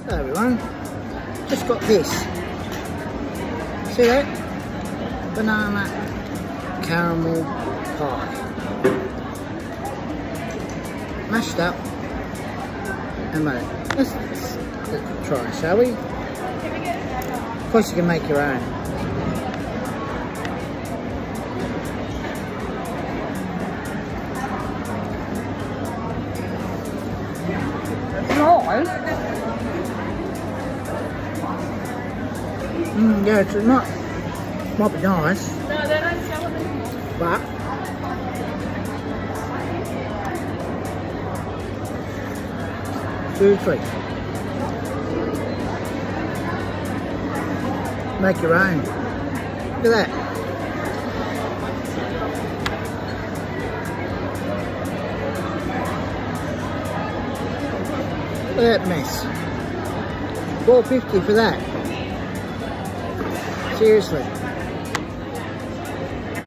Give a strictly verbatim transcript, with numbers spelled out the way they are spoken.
Hello everyone, just got this. See that? Banana caramel pie. Mashed up and made. Let's, let's, let's try, shall we? Of course you can make your own. Nice. Mm, yeah, it's not, might be nice, No, they don't sell them. but two, three. Make your own. Look at that. Look at that mess. four fifty for that. Seriously.